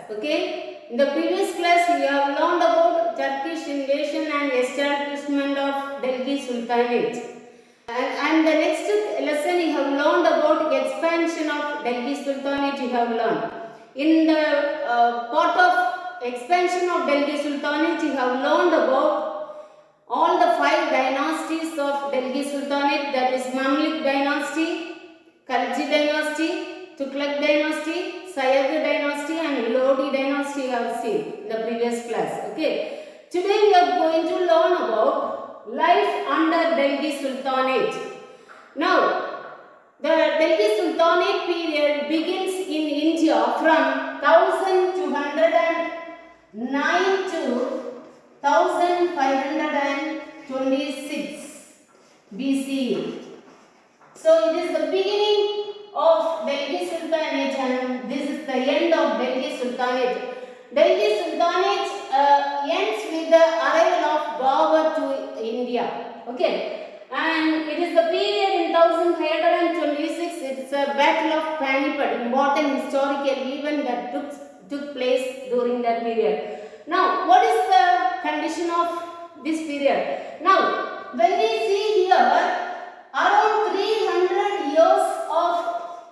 Okay, in the previous class we have learned about Turkish invasion and establishment of Delhi Sultanate. And the next lesson we have learned about expansion of Delhi Sultanate. We have learned. In the part of expansion of Delhi Sultanate, we have learned about all the 5 dynasties of Delhi Sultanate, that is Mamluk dynasty, Khalji dynasty, Tughlaq dynasty, Sayyid dynasty and Lodi dynasty we have seen in the previous class. Okay. Today we are going to learn about life under Delhi Sultanate. Now, the Delhi Sultanate period begins in India from 1209 to 1526 BCE. So, it is the beginning of Delhi Sultanate and this is the end of Delhi Sultanate. Delhi Sultanate ends with the arrival of Babur to India. Okay, and it is the period in 1526. It's a battle of Panipat, important historical event that took place during that period. Now, what is the condition of this period? Now, when we see here, around 300 years of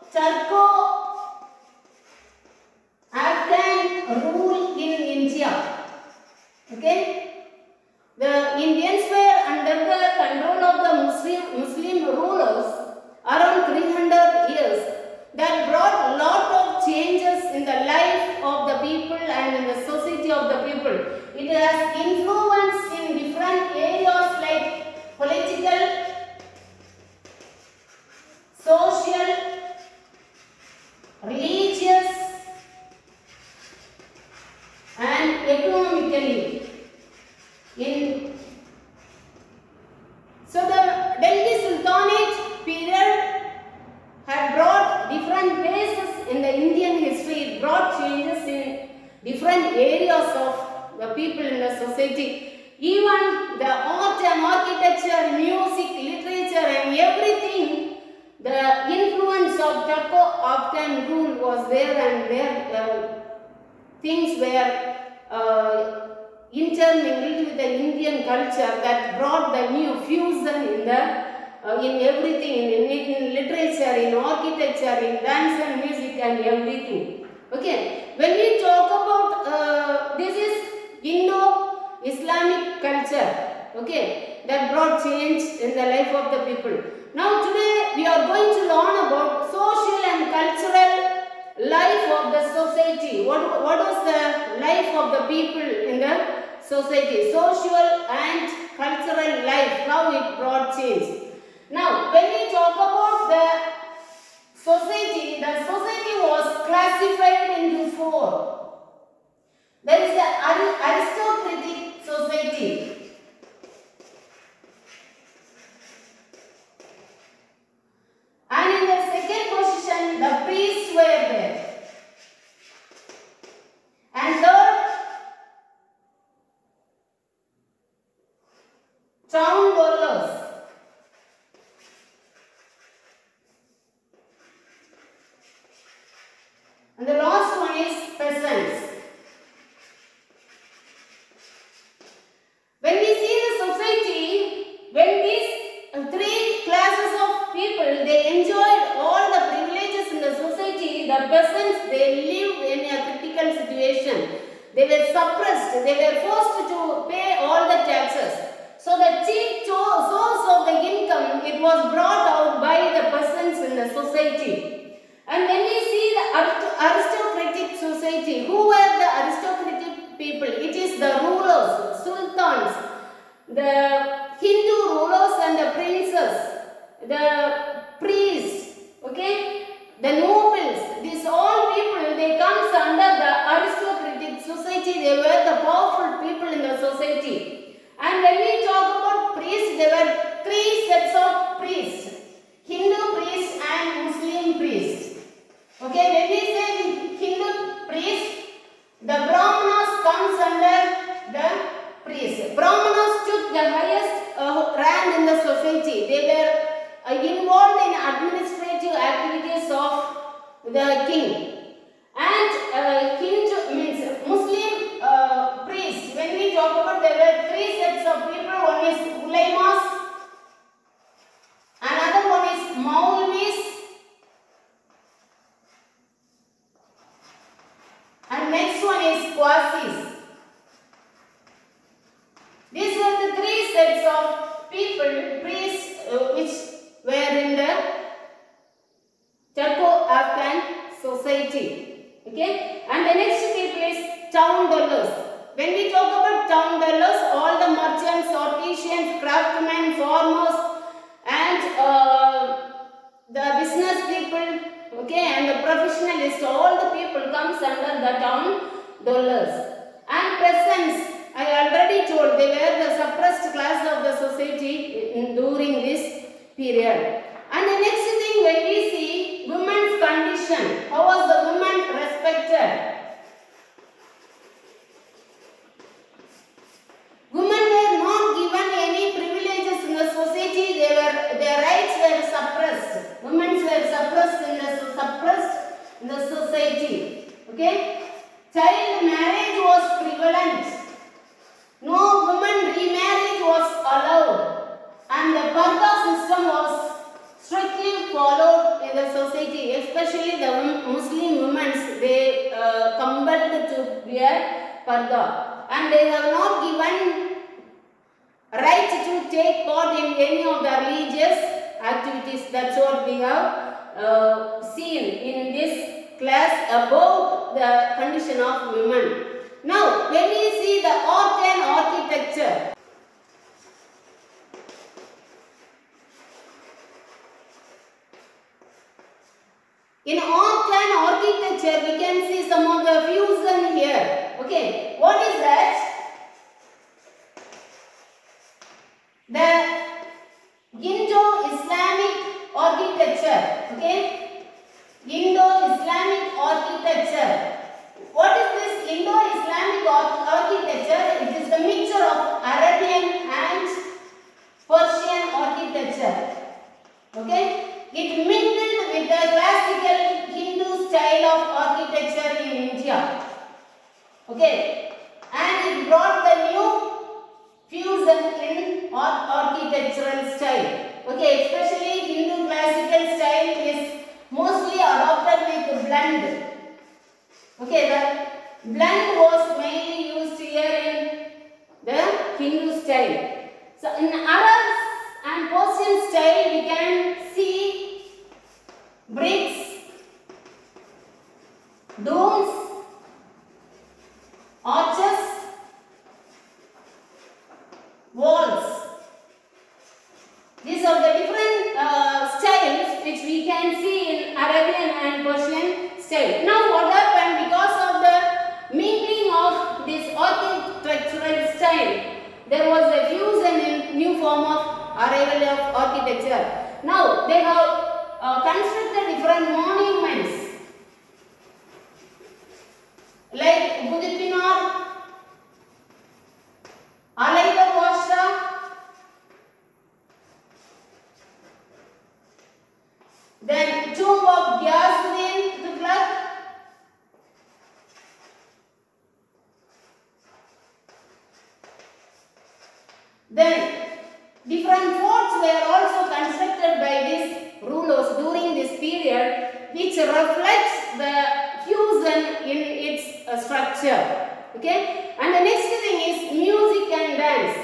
Turco-Afghan rule in India. Okay, the Indians were under the control of the Muslim rulers around 300 years. That brought lot of changes in the life of the people and in the society of the people. It has influence in different areas like political, social, religious and economically. So the Delhi Sultanate period had brought different phases in the Indian history. It brought changes in different areas of the people in the society. Even the art and architecture, music, literature and everything, the influence of Turco-Afghan rule was there and their things were intermingled with the Indian culture that brought the new fusion in everything, in literature, in architecture, in dance and music and everything. Okay, when we talk about this is Indo-Islamic culture, okay, that brought change in the life of the people. Now today we are going to learn about social and cultural life of the society. What was the life of the people in the society? Social and cultural life, how it brought change. Now when we talk about the society was classified into 4. There is the aristocratic society. And in the second position, the priests were there. And third, town dwellers. And the last one is peasants. When we see the society, when these 3 classes of people, they enjoyed all the privileges in the society, the peasants, they lived in a critical situation. They were suppressed, they were forced to pay all the taxes. So the chief source of the income, it was brought out by the peasants in the society. And when we see the aristocratic society, who were the aristocratic people? It is the rulers, sultans, the Hindu rulers and the princes, the priests, okay, the nobles. These all people, they comes under the aristocratic society. They were the powerful people in the society. And when we talk about priests, there were 3 sets of priests: Hindu priests and Muslim priests. Okay, when we say Hindu priests, the Brahmanas comes under the priests. Brahmanas took the highest rank in the society. They were involved in administrative activities of the king. And Hindu means Quasis. These were the three sets of people, priests, which were in the Turco-Afghan society. Okay, and the next people is town dwellers. When we talk about town dwellers, all the merchants, artisans, craftsmen, farmers, and the business people, okay, and the professionalists, all the people comes under the town dwellers. And peasants, I already told, they were the suppressed class of the society during this period. And the next thing, when we see women's condition, how was the woman respected? Women were not given any privileges in the society. Their rights were suppressed. Women were suppressed in the society. Okay? Child marriage was prevalent. No woman remarriage was allowed, and the parda system was strictly followed in the society. Especially the Muslim women, they compelled to wear parda, and they have not given right to take part in any of the religious activities. That's what we have seen in this class about the condition of women. Now, when we see the art and architecture, in art and architecture, we can see some of the fusion here. Okay, what is that? The Indo-Islamic architecture. Okay, Indo-Islamic architecture. What is this Indo-Islamic architecture? It is the mixture of Arabian and Persian architecture. Okay, it mingled with the classical Hindu style of architecture in India. Okay, and it brought the new fusion in architectural style. Okay, especially Hindu classical style is mostly adopted with blend. Okay, the blend was mainly used here in the Hindu style. So in Arab and Persian style, we can see bricks, domes, arches, walls. These are the different styles which we can see in Arabian and Persian style. Now what happened, because of the mingling of this architectural style, there was a fusion in new form of arrival of architecture. Now they have constructed different monuments like Qutb Minar, Alaita Basha, then tomb of Ghiyasuddin Tughlaq, then different forts were also constructed by these rulers during this period, which reflects the fusion in its structure. Okay, and the next thing is music and dance.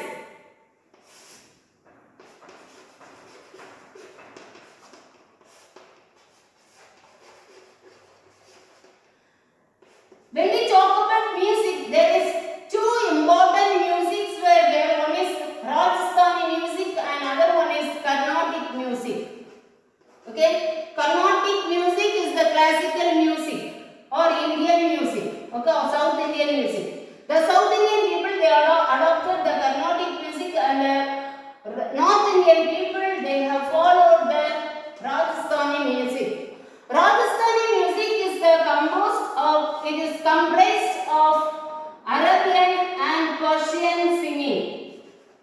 When we talk about music, there is two important musics were there. One is Rajasthani music and another one is Carnatic music. Okay, Carnatic music is the classical music or Indian music. Okay, or South Indian music. The South Indian people, they adopted the Carnatic music, and the North Indian people, they have followed the Rajasthani music. Rajasthani music is it is comprised of Arabian and Persian singing.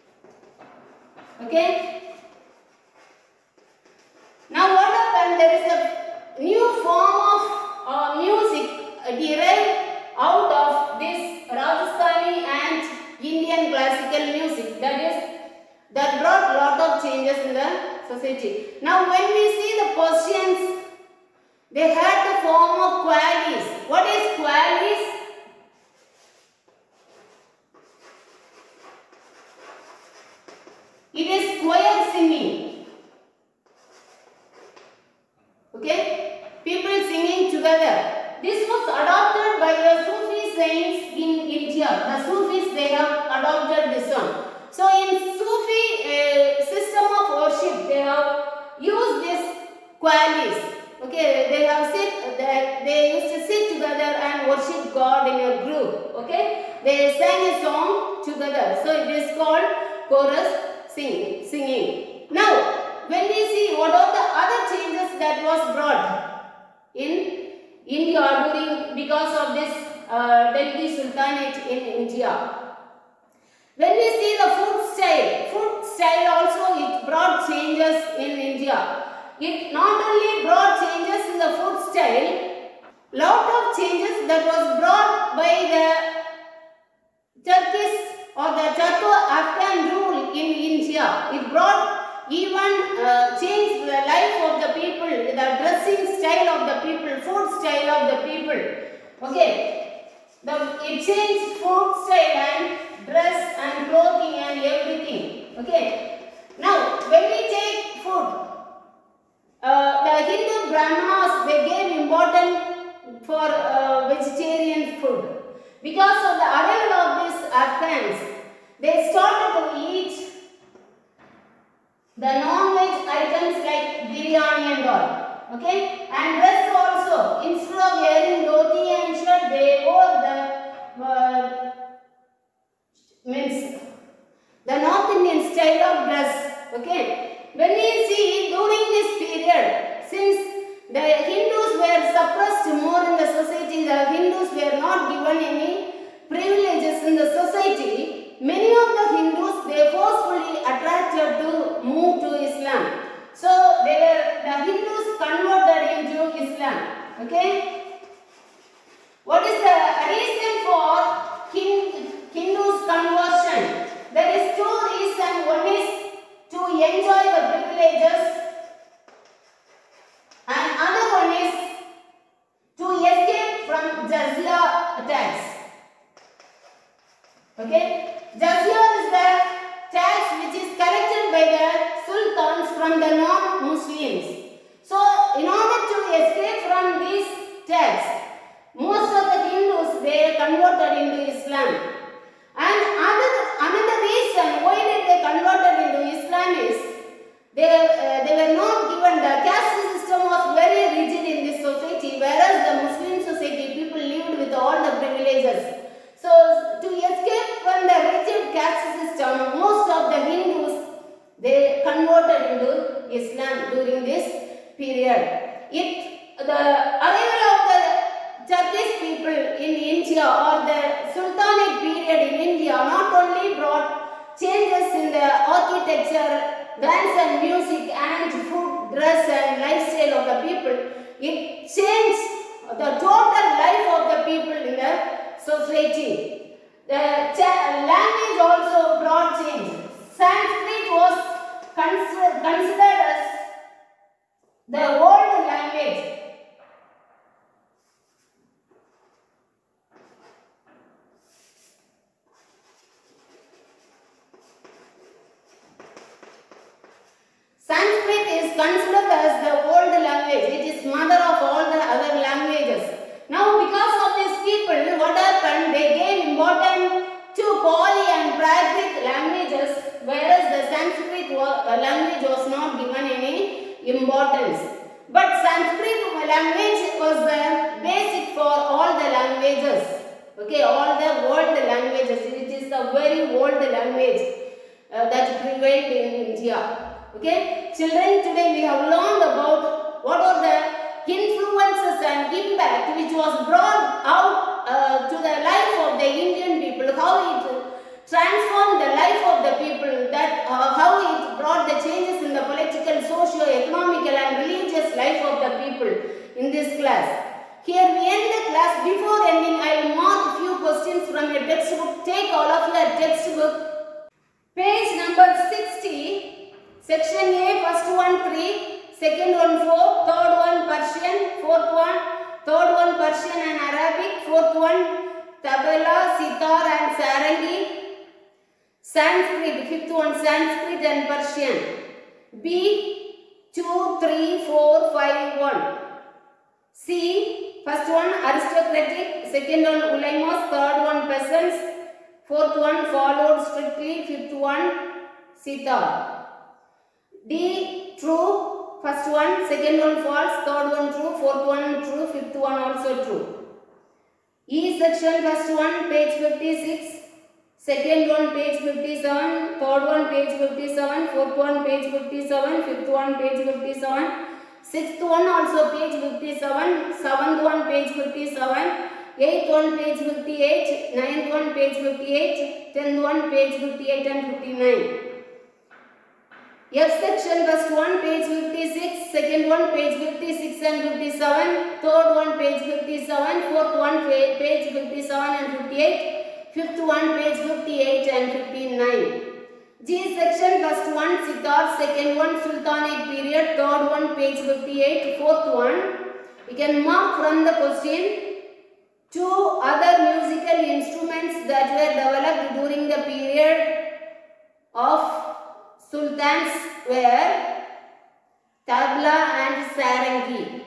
Okay. Now what happened? There is a new form of music derived out of this Rajasthani and Indian classical music. That brought lot of changes in the society. Now when we see the Persians, they had the form of qawwalis. What is qawwalis? The Sufis, they have adopted this one. So in Sufi system of worship, they have used this qualities. Okay, they used to sit together and worship God in a group. Okay, they sang a song together. So it is called chorus singing. Now, when we see what are the other changes that was brought in India because of this Delhi Sultanate in India. When we see the food style also it brought changes in India. It not only brought changes in the food style, lot of changes that was brought by the Turkish or the Turco-Afghan rule in India. It brought even changed the life of the people, the dressing style of the people, food style of the people. Okay, it changed food style and dress and clothing and everything. Okay, now when we take food, the Hindu Brahmanas, they gave importance for vegetarian food. Because of the arrival of these Afghans, they started to eat the non-veg items like biryani and all. Okay, and dress also, instead of wearing dhoti and shirt, they wore the North Indian style of dress. Okay, when we see during this period, since the Hindus were suppressed more in the society, the Hindus were not given any privileges in the society, many of the Hindus, they forcefully attracted to move to Islam. So the Hindus converted into Islam. Okay, what is the reason for Hindus conversion? There is two reasons. One is to enjoy the privileges, and other one is to escape from jizya tax. Okay, jizya is the tax which is collected by the sultans from the non-Muslims. So, in order to escape from this tax, most of the Hindus, they converted into Islam. And another reason why they converted into Islam is they were not given, the caste system was very rigid in this society, whereas the Muslim society people lived with all the privileges. So to escape from the rigid caste system, most of the Hindus, they converted into Islam during this period. The arrival of the Turkish people in India or the Sultanate period in India not only brought changes in the architecture, dance and music and food, dress and lifestyle of the people, it changed the total life of the people in the society. The language also brought change. Sanskrit was considered as the world language. Sanskrit is considered as the world language. It is mother of all the other languages. Now, because of these people, what happened? They gave importance to Pali and Prakrit languages, whereas the Sanskrit language was not given any importance. But Sanskrit language was the basic for all the languages. Okay, all the world languages. It is the very old language that prevailed in India. Okay, children, today we have learned about what are the influences and impact which was brought out to the life of the Indian people, how it transformed the life of the people, that how it brought the changes in the political, socio-economical and religious life of the people in this class. Here we end the class. Before ending, I will mark few questions from your textbook. Take all of your textbook. Page number 60. Section A, first one 3, second one 4, third one Persian, fourth one, third one Persian and Arabic, fourth one Tabla, Sitar and Sarangi, Sanskrit, fifth one Sanskrit and Persian. B, 2, 3, 4, 5, 1. C, first one aristocratic, second one ulemas, third one peasants, Fourth one followed strictly. Fifth one sitar. D true. First one, second one false, third one true, fourth one true, fifth one also true. E section, first one page 56, second one page 57, third one page 57, fourth one page 57, fifth one page 57, sixth one also page 57, seventh one page 57, eighth one page 58, ninth one page 58, 10th one page 58 and 59. F section, first one page 56, second one page 56 and 57, third one page 57, fourth one page 57 and 58, fifth one page 58 and 59. G section, first one sitar, second one sultanate period, third one page 58, fourth one. You can mark from the question 2 other musical instruments that were developed during the period of sultans were tabla and sarangi.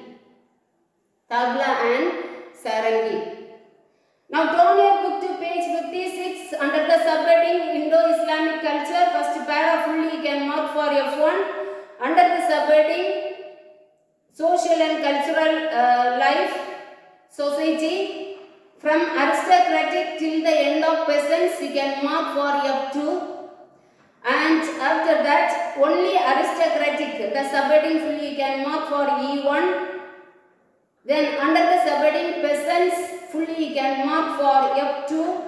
Tabla and sarangi. Now turn your book to page 56 under the subheading Indo-Islamic culture. First para fully you can mark for F1. Under the subheading social and cultural life, society, from aristocratic till the end of peasants, you can mark for F2. And after that, only aristocratic, the subheading fully you can mark for E1. Then under the subheading peasants, fully you can mark for F2.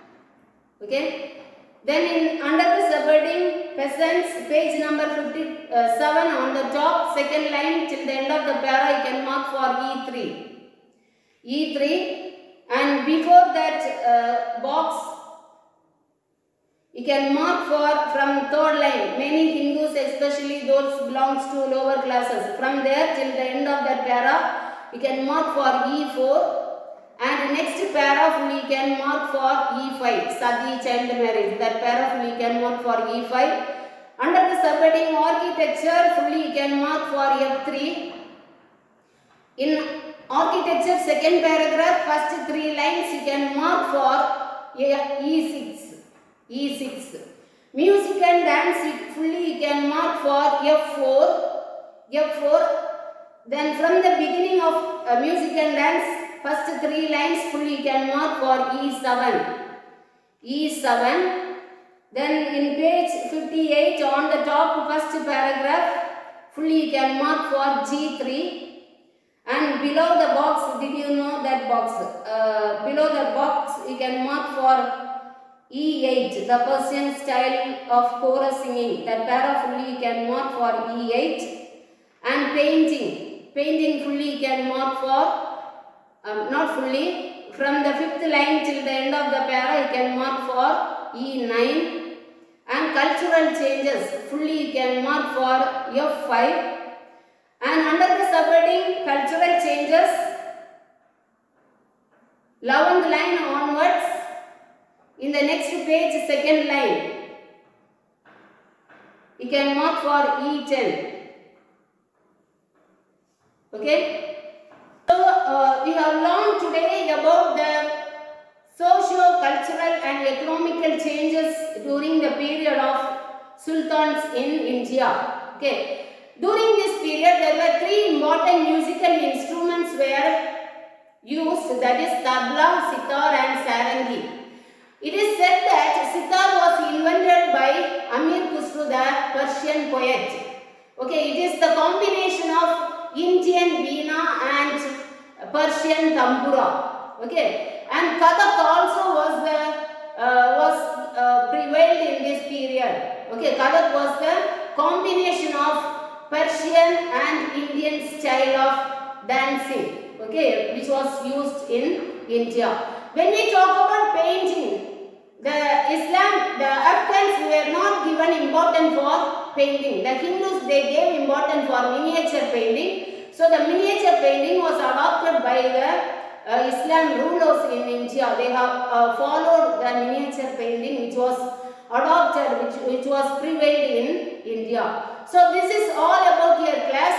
Okay. Then under the subheading peasants, page number 57 on the top, second line till the end of the para, you can mark for E3. E3. And before that box, you can mark for from third line. Many Hindus, especially those belongs to lower classes, from there till the end of that para, you can mark for E4. And next para fully you can mark for E5. Sati, child marriage. That para fully you can mark for E5. Under the subheading architecture, fully you can mark for F3. In architecture, second paragraph, first 3 lines you can mark for E6. E6. Music and dance, fully you can mark for F4. F4. Then from the beginning of music and dance, first 3 lines fully you can mark for E7. E7. Then in page 58 on the top first paragraph, fully you can mark for G3. And below the box, did you know that box? Below the box you can mark for E8, the Persian style of chorus singing. That para fully you can mark for E8. And painting. Painting fully you can mark for, not fully, from the 5th line till the end of the para you can mark for E9. And cultural changes, fully you can mark for F5. And under the subheading cultural changes, 11th line onwards, in the next page, second line, you can mark for E10. Okay. So, we have learned today about the socio-cultural and economical changes during the period of sultans in India. Okay. During this period, there were 3 important musical instruments were used, that is tabla, sitar and sarangi. It is said that sitar was invented by Amir Khusro, the Persian poet. Okay, it is the combination of Indian veena and Persian tambura. Okay, and Kathak also was prevailed in this period. Okay, Kathak was the combination of Persian and Indian style of dancing, okay, which was used in India. When we talk about painting, the Afghans were not given importance for painting. The Hindus, they gave importance for miniature painting. So the miniature painting was adopted by the Islam rulers in India. They have followed the miniature painting which was adopted, which was prevailed in India. So this is all about your class.